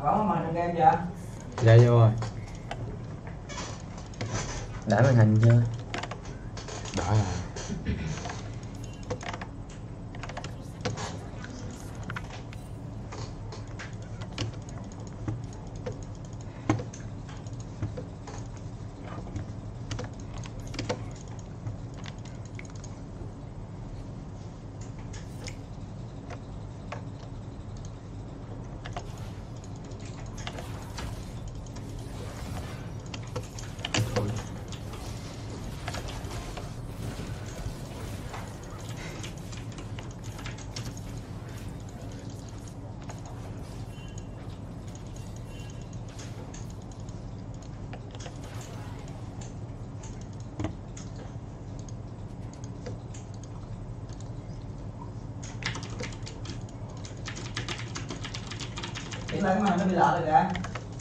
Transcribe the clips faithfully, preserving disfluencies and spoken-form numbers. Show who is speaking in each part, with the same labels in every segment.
Speaker 1: Có màn hình game chưa?
Speaker 2: Dạ vô rồi.
Speaker 3: Đã màn hình chưa?
Speaker 2: Đỡ rồi.
Speaker 1: Tiến lên cái màn hình nó bị lỡ rồi kìa.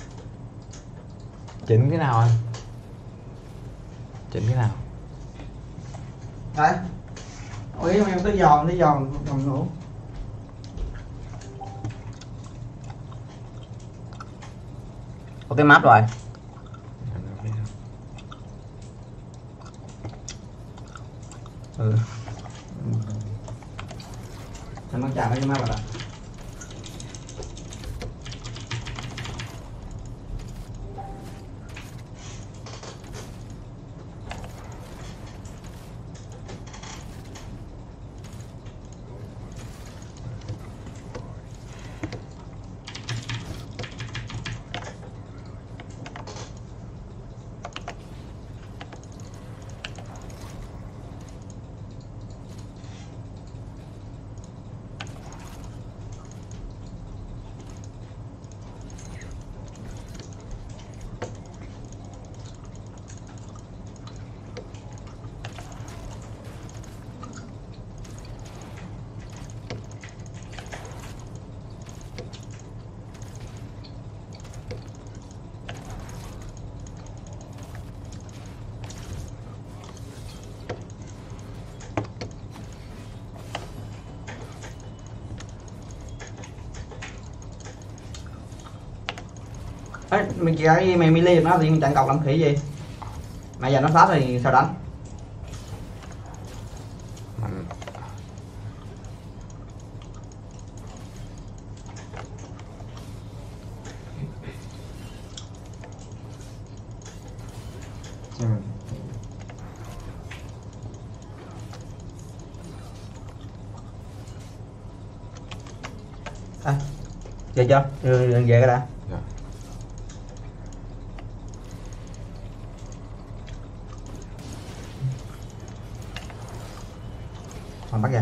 Speaker 2: Chỉnh cái nào anh? Chỉnh cái nào?
Speaker 1: Đây. Ôi em tới giòn, tới giòn phòng ngủ.
Speaker 3: Có cái map rồi.
Speaker 1: Ừ. Anh mang chạm cái map vào. Đấy, mình chỉ cái mày melee nó thì mình chặn cọc làm khỉ gì. Mà giờ nó phát thì sao đánh?
Speaker 2: Mạnh.
Speaker 3: Ừ.
Speaker 1: À, về chưa? Ừ, về cái đã.
Speaker 2: Dạ.
Speaker 1: Còn bắt ra.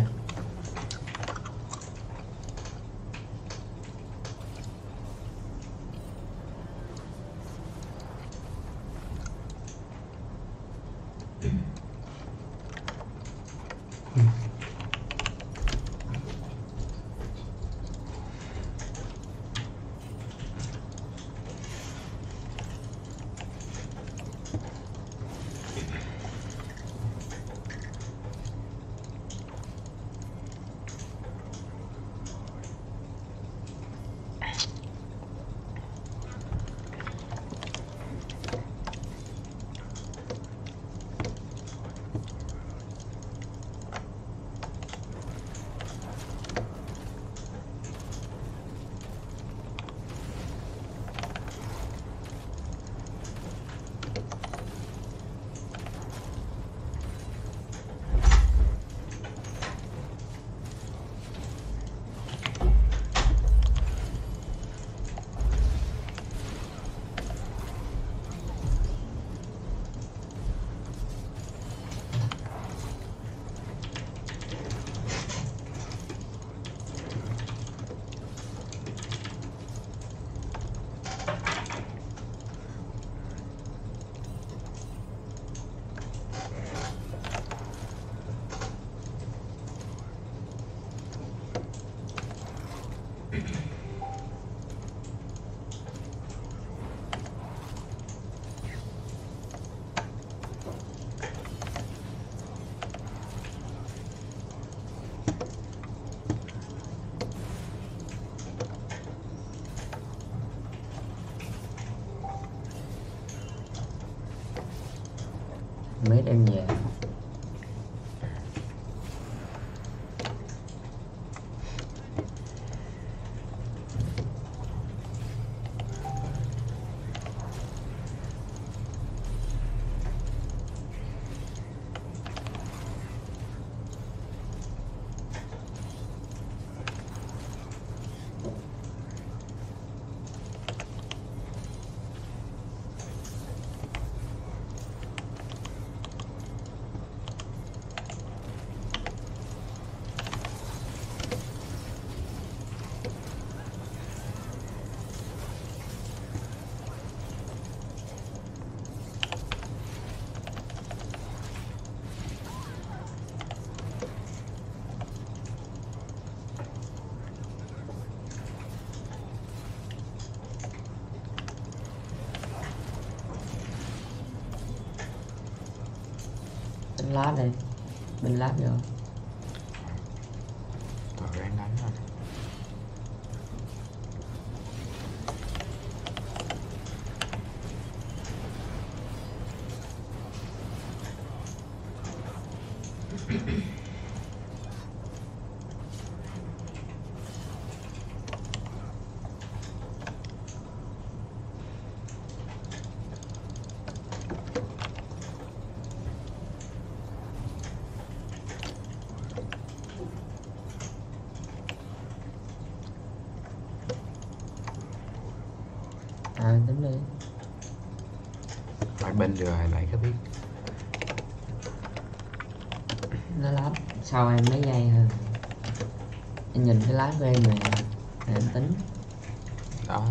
Speaker 3: em về. Đánh lát đây, mình lát vô.
Speaker 2: Tôi ráng đánh rồi.
Speaker 3: À tính đi.
Speaker 2: Lại bên rồi lại cái biết.
Speaker 3: Nó lát sau em mấy giây thôi. Em nhìn cái lát của em này để em tính.
Speaker 2: Đó.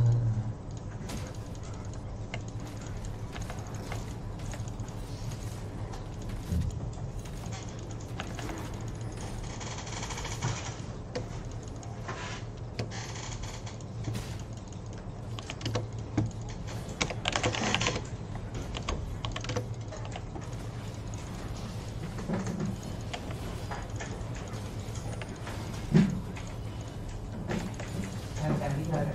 Speaker 1: Em em biết thôi.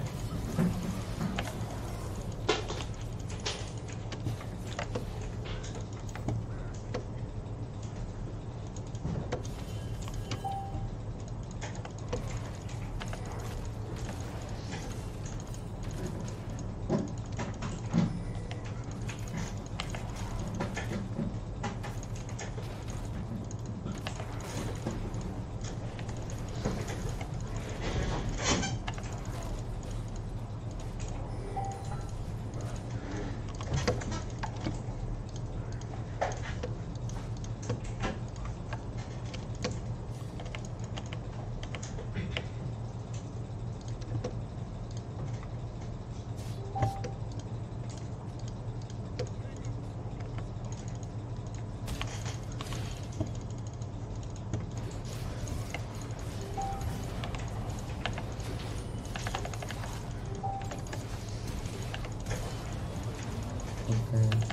Speaker 3: Ok.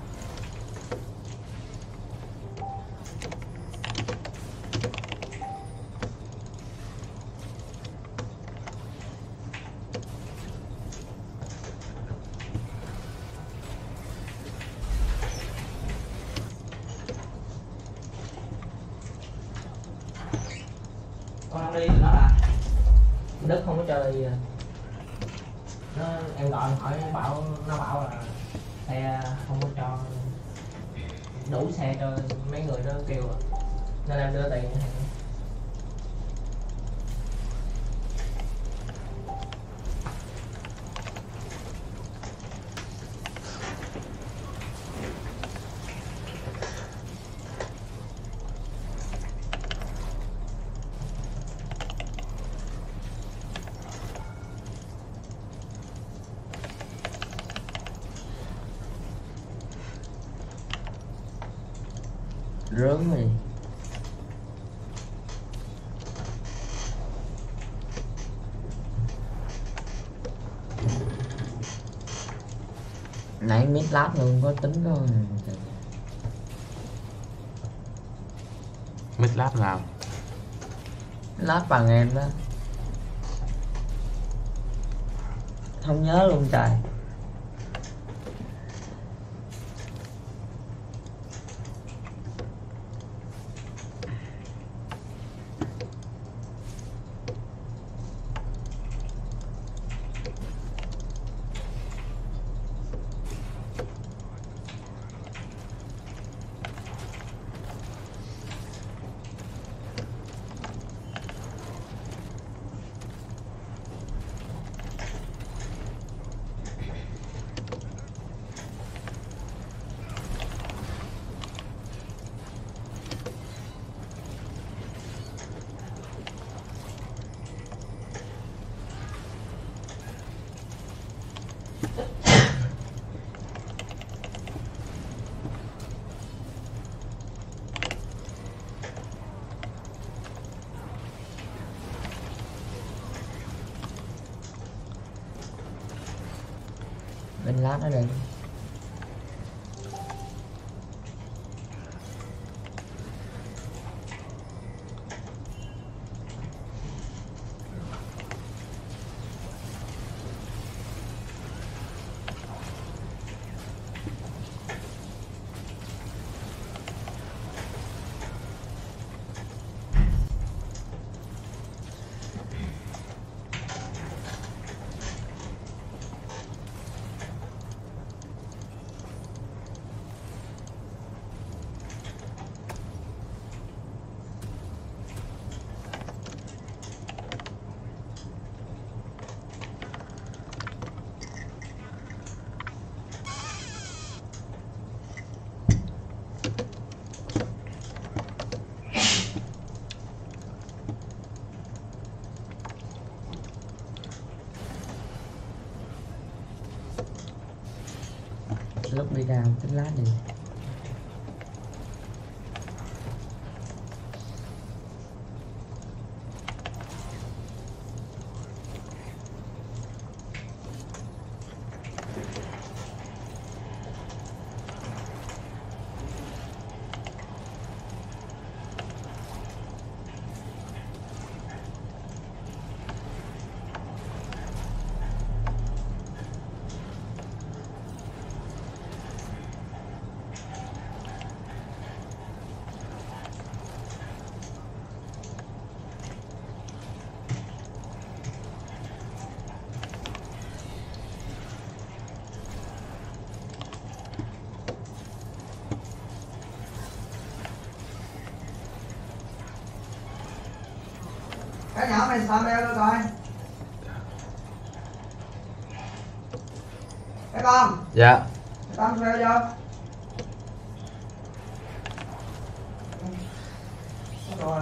Speaker 1: Con đang đi thì nó là Đức không có chơi. Nó em gọi hỏi bảo nó bảo là xe không có cho đủ xe cho mấy người đó kêu à. Nên em đưa tiền cho thằng.
Speaker 3: Rớn rồi. Nãy mít lát luôn có tính có
Speaker 2: Mít lát nào?
Speaker 3: lát bằng em đó. Không nhớ luôn trời. canh lát ở đây. Lúc đi đào canh lát đi.
Speaker 1: Cái nhỏ này sao đeo luôn coi. Cái con.
Speaker 2: Dạ.
Speaker 1: Tao đeo vô. Rồi.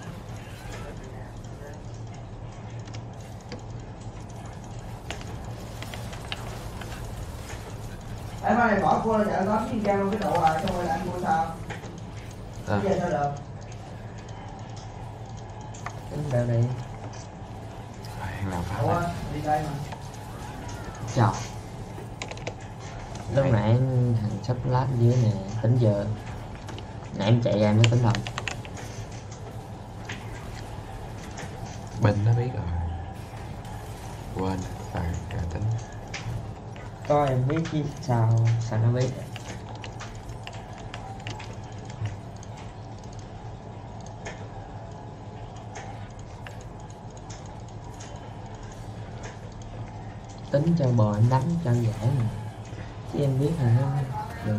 Speaker 1: Em ơi bỏ cua chợ có cái keo luôn cái độ rồi xong rồi lại ăn cua sao?
Speaker 2: À.
Speaker 1: Bây giờ sao được?
Speaker 3: Tính đâu đi.
Speaker 2: Hàng nào phá
Speaker 1: Ủa,
Speaker 2: này.
Speaker 1: đi đây mà.
Speaker 3: Chào. Lúc nãy thằng sắp lát dưới nè, tính giờ nãy em chạy ra em mới tính rồi.
Speaker 2: Bình nó biết rồi. Quên phải cả tính.
Speaker 3: Coi em biết chứ sao sao nó biết. Tính cho bò em đánh cho dễ mà. Chứ em biết là nó được.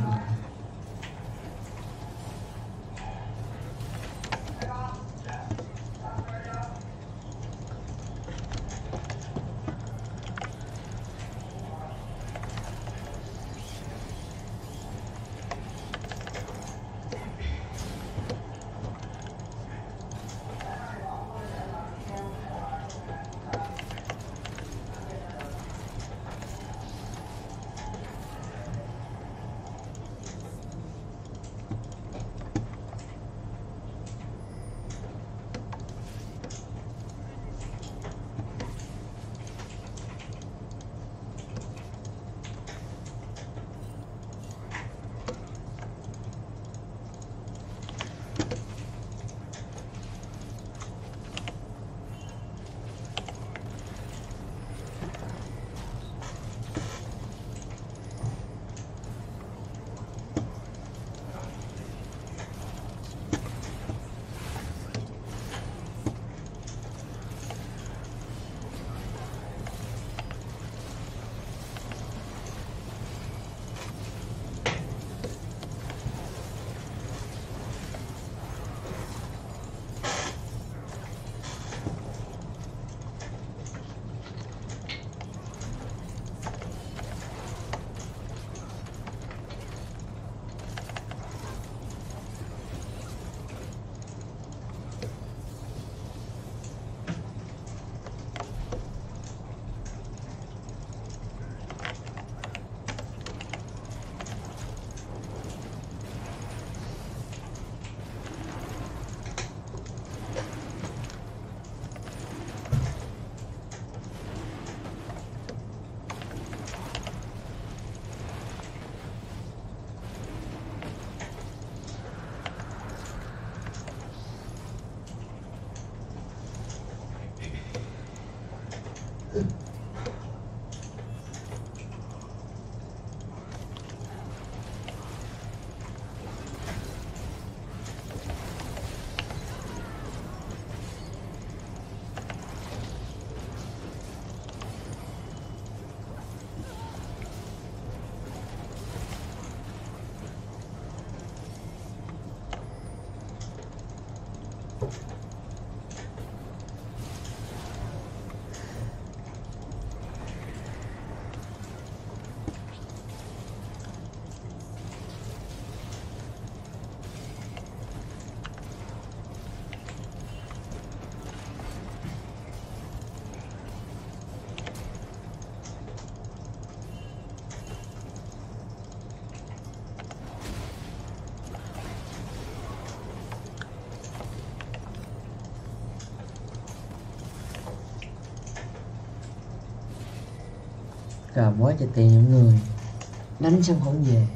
Speaker 3: Cờ quá cho tiền những người đánh xong không về.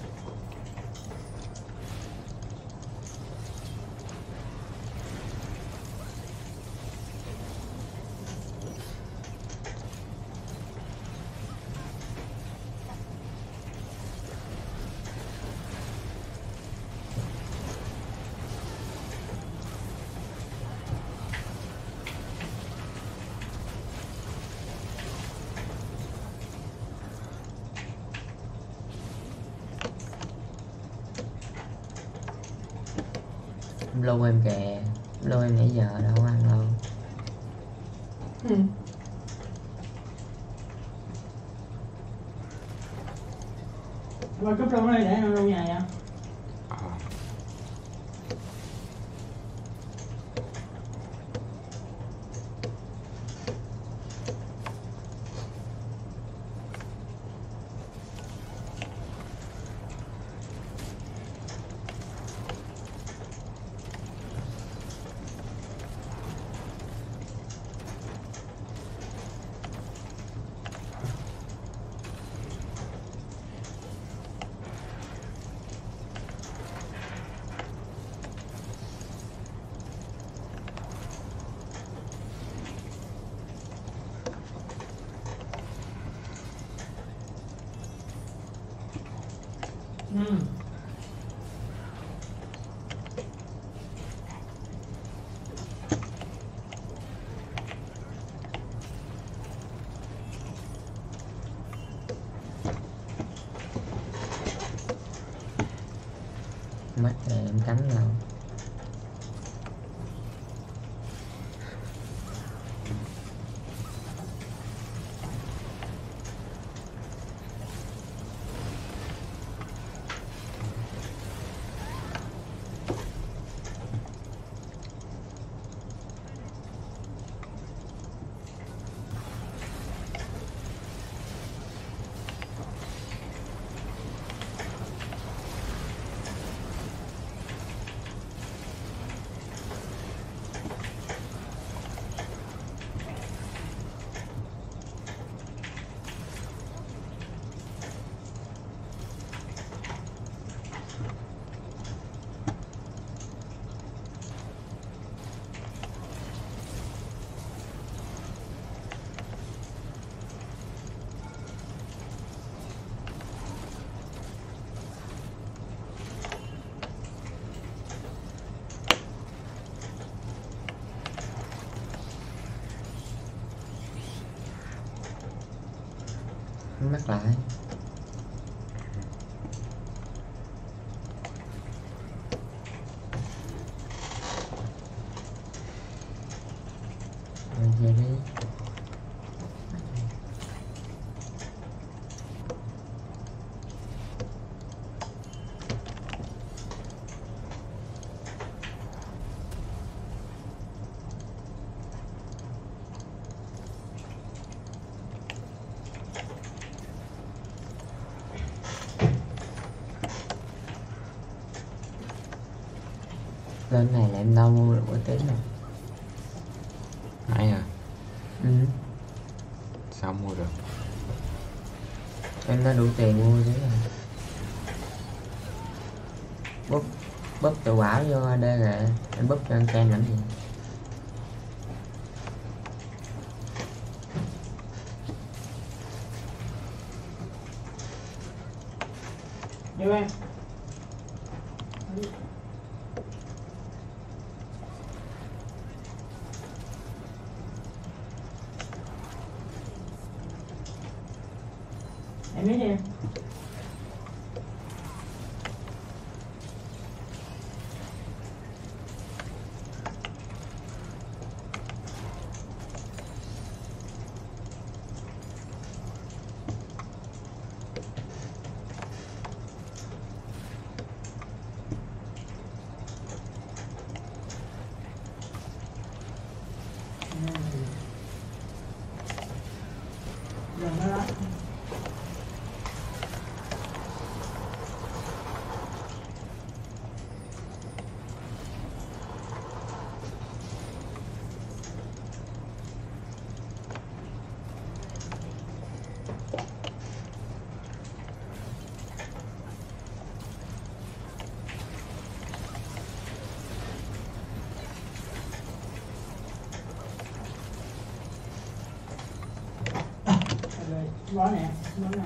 Speaker 3: Lâu em kìa, lâu em nãy giờ đâu có ăn đâu.
Speaker 1: Ừ. Rồi cúp luôn đây để ăn lâu nhà vậy? Ừ.
Speaker 3: Mắt này em cắn đâu. Mắc lại. Rồi về đi. Lên này là em đâu mua được quả tím rồi.
Speaker 2: Nãy à?
Speaker 3: Ừ.
Speaker 2: Sao mua được?
Speaker 3: Em đã đủ tiền mua chứ rồi. Búp búp tự bảo vô a đê rồi em búp cho anh Ken làm gì.
Speaker 1: Vô em. Em biết em. Đó nè, đó nè.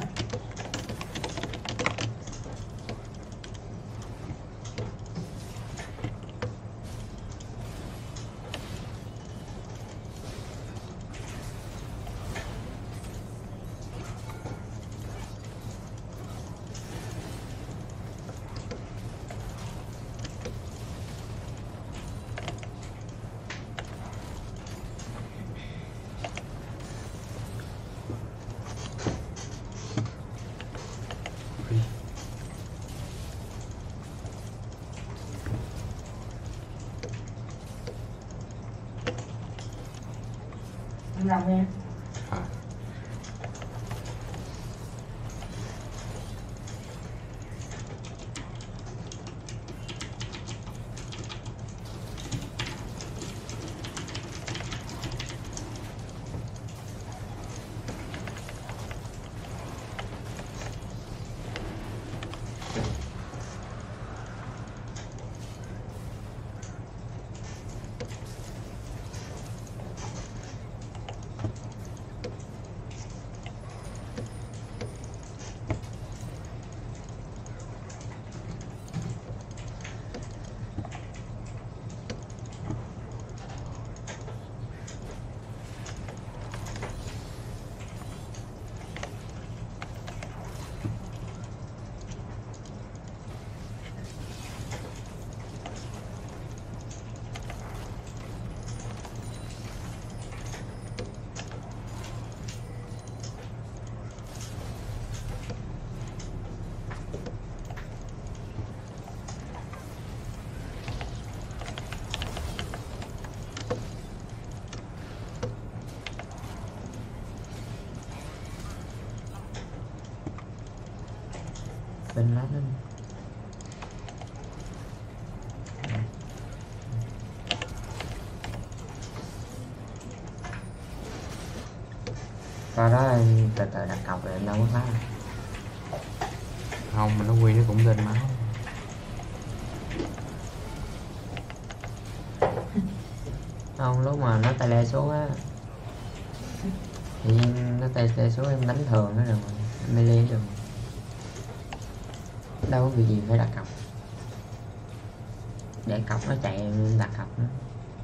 Speaker 1: Anh làm đi.
Speaker 2: À.
Speaker 3: Bên lát nó sau đó em từ từ đặt cọc rồi em đâu có phá đâu.
Speaker 2: Không, mà nó quy nó cũng lên máu.
Speaker 3: Không, lúc mà nó tay le xuống á thì nó tay le xuống em đánh thường nó rồi mà melee được, đâu có việc gì phải đặt cọc, để cọc nó chạy em đặt cọc nó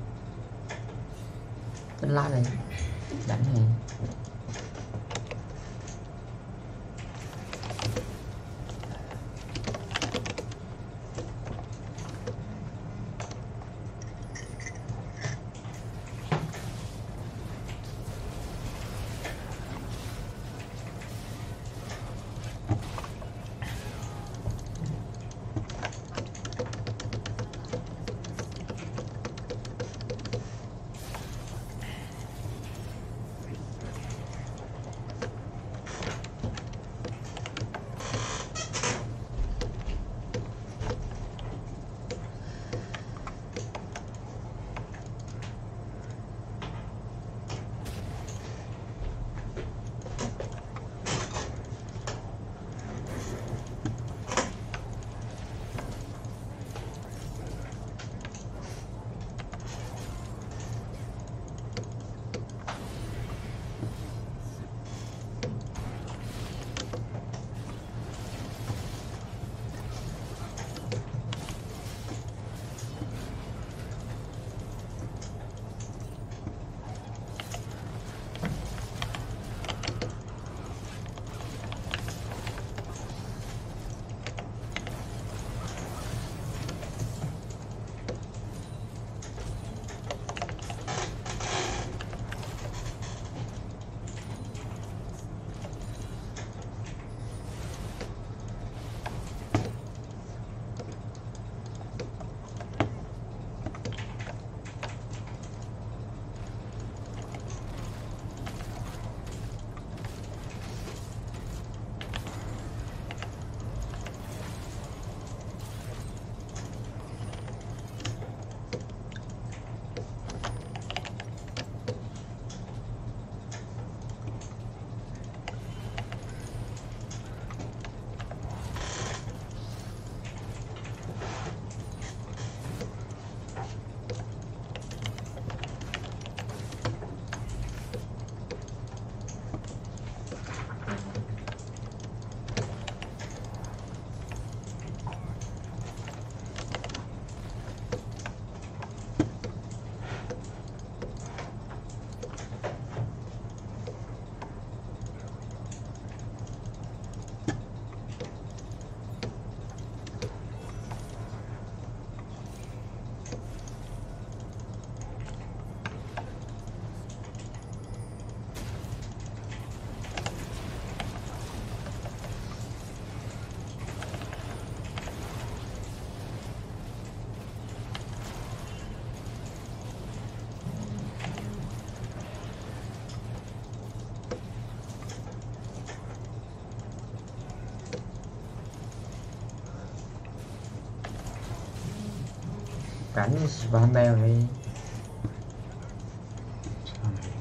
Speaker 3: tính lá đi đánh thì cảnh spam beo này.
Speaker 2: Sao này?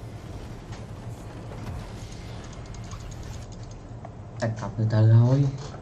Speaker 3: Đặt cọc từ từ thôi.